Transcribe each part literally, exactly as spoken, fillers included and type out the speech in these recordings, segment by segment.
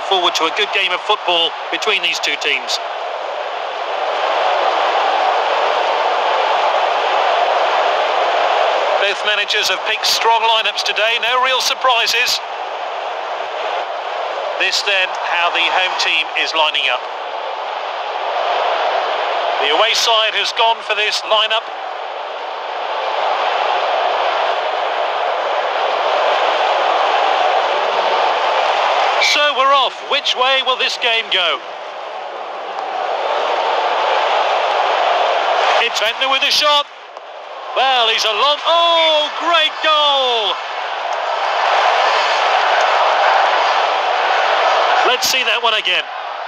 forward to a good game of football between these two teams. Both managers have picked strong lineups today, no real surprises. This then, how the home team is lining up. The away side has gone for this lineup. So we're off. Which way will this game go? It's Bendtner with a shot. Well, he's a long... Oh, great goal! Let's see that one again.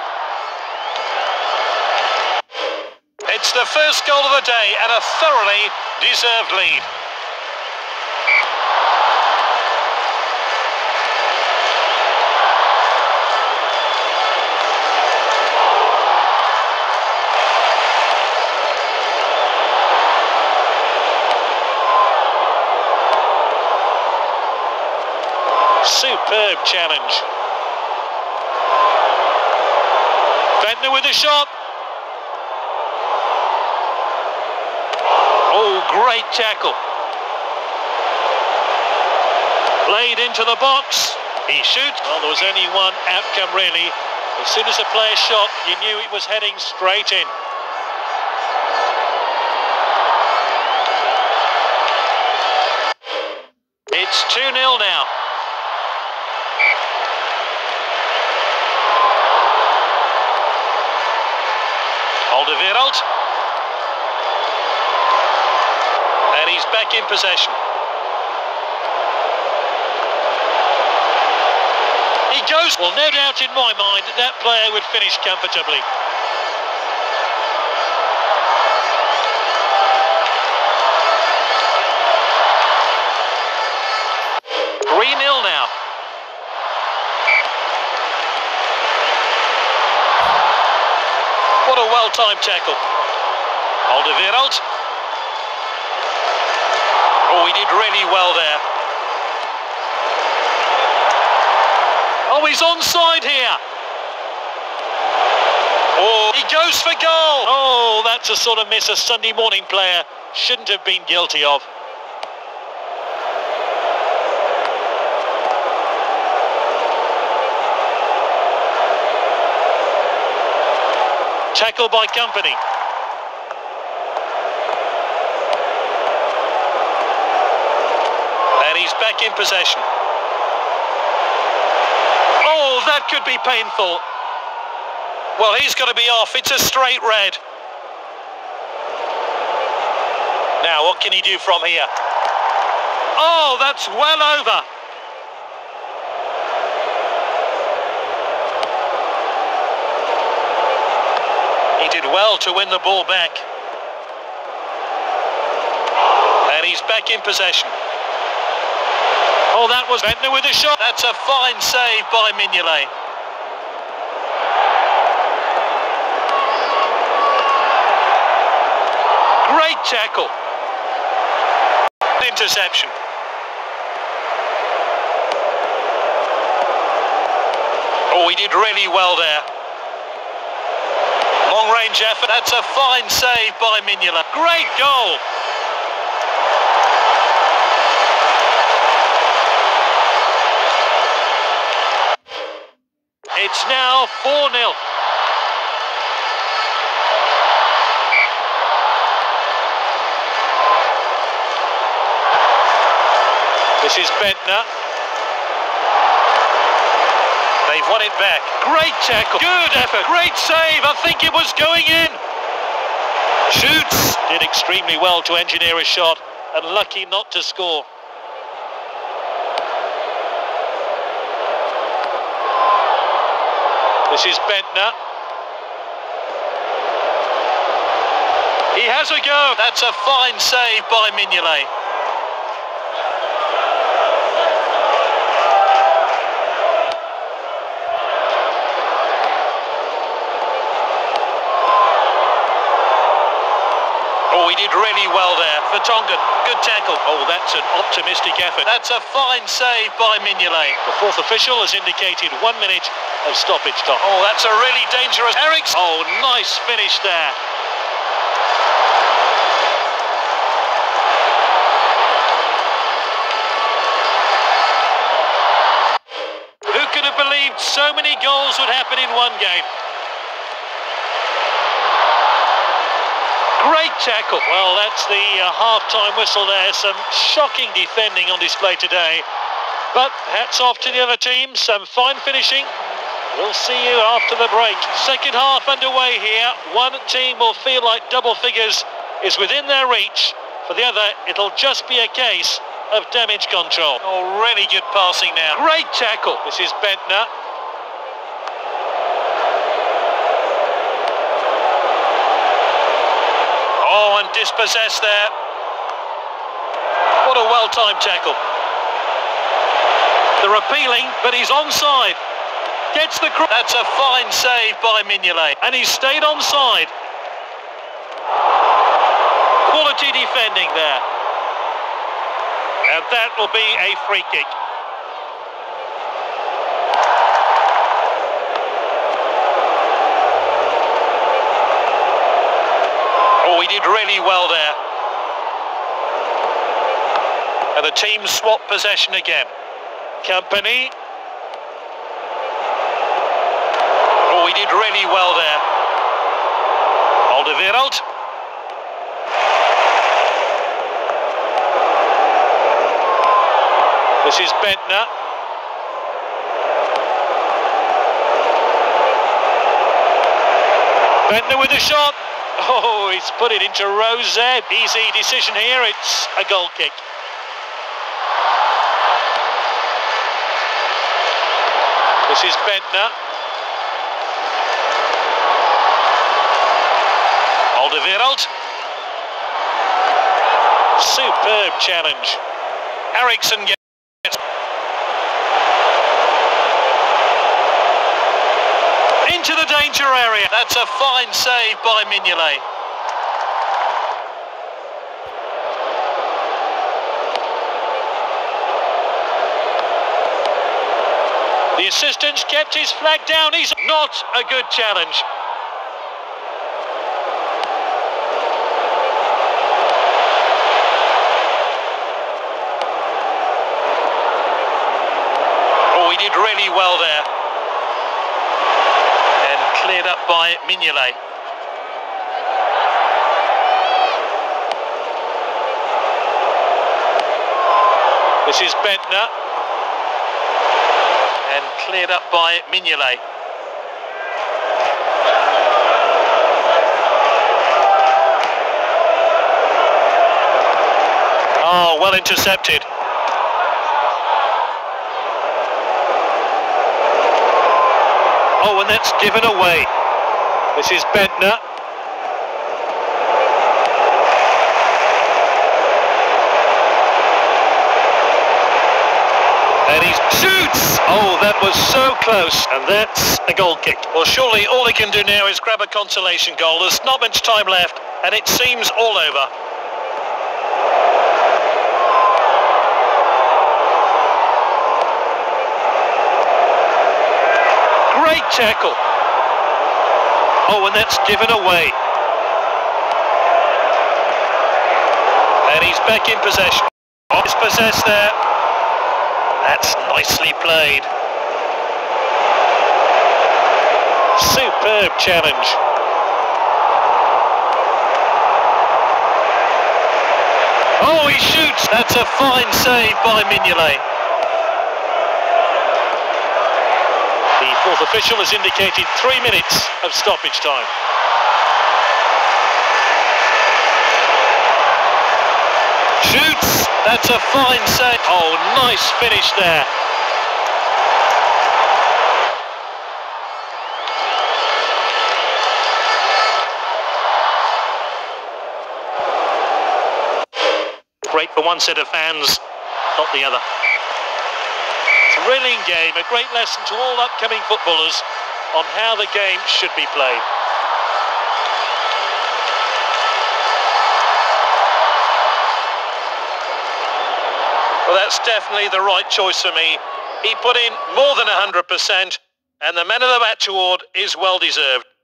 It's the first goal of the day and a thoroughly deserved lead. Superb challenge. Bendtner with a shot. Oh, great tackle. Played into the box. He shoots. Well, there was only one outcome, really. As soon as the player shot, you knew it was heading straight in. It's two nil now. Alderweireld. And he's back in possession. He goes. Well, no doubt in my mind that that player would finish comfortably. three nil now. What a well-timed tackle. Alderweireld. Oh, he did really well there. Oh, he's onside here. Oh, he goes for goal. Oh, that's a sort of miss a Sunday morning player shouldn't have been guilty of. Tackle by Kompany. And he's back in possession. Oh, that could be painful. Well, he's got to be off. It's a straight red. Now, what can he do from here? Oh, that's well over. He did well to win the ball back. And he's back in possession. Oh, that was Bendtner with a shot. That's a fine save by Mignolet. Great tackle. Interception. Oh, he did really well there. Long-range effort. That's a fine save by Mignolet. Great goal. It's now four nil. This is Bendtner. They've won it back. Great tackle. Good effort. Great save. I think it was going in. Shoots. Did extremely well to engineer a shot and lucky not to score. This is Bendtner. He has a go. That's a fine save by Mignolet. Oh, Oh, he did really well there. Vertonghen, good tackle. Oh, that's an optimistic effort. That's a fine save by Mignolet. The fourth official has indicated one minute of stoppage time. Oh, that's a really dangerous... Ericsson. Oh, nice finish there. Who could have believed so many goals would happen in one game? Great tackle. Well, that's the uh, half-time whistle there. Some shocking defending on display today. But hats off to the other team. Some fine finishing. We'll see you after the break. Second half underway here. One team will feel like double figures is within their reach. For the other, it'll just be a case of damage control. Oh, really good passing now. Great tackle. This is Bentner. Oh, and dispossessed there. What a well-timed tackle. They're appealing, but he's onside. Gets the... That's a fine save by Mignolet. And he's stayed onside. Quality defending there. And that will be a free kick. Oh, he did really well there. And the team swap possession again. Kompany. Oh, he did really well there. Alderweireld. This is Bentner. Bentner with a shot. Oh, he's put it into Rose. Easy decision here. It's a goal kick. This is Bentner. Alderweireld. Superb challenge. Ericsson gets... into the danger area. That's a fine save by Mignolet. The assistant kept his flag down. He's not a good challenge. Oh, he did really well there. Cleared up by Mignolet. This is Bentner. And cleared up by Mignolet. Oh, well intercepted. Oh, and that's given away. This is Bentner. And he shoots! Oh, that was so close. And that's a goal kick. Well, surely all he can do now is grab a consolation goal. There's not much time left, and it seems all over. Great tackle. Oh, and that's given away. And he's back in possession. Oh, he's possessed there. That's nicely played. Superb challenge. Oh, he shoots. That's a fine save by Mignolet. The fourth official has indicated three minutes of stoppage time. Shoots! That's a fine save. Oh, nice finish there. Great for one set of fans, not the other. Thrilling game, a great lesson to all upcoming footballers on how the game should be played. Well, that's definitely the right choice for me. He put in more than one hundred percent, and the Man of the Match award is well deserved.